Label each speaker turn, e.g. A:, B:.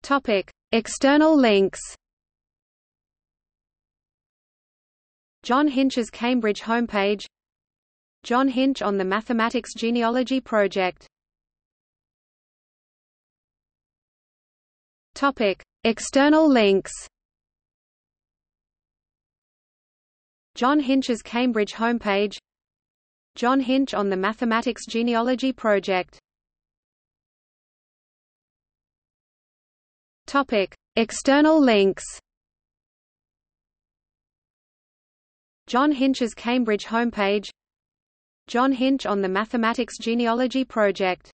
A: External links. John Hinch's Cambridge homepage. John Hinch on the Mathematics Genealogy Project. External links. John Hinch's Cambridge homepage. John Hinch on the Mathematics Genealogy Project. External links. John Hinch's Cambridge homepage. John Hinch on the Mathematics Genealogy Project.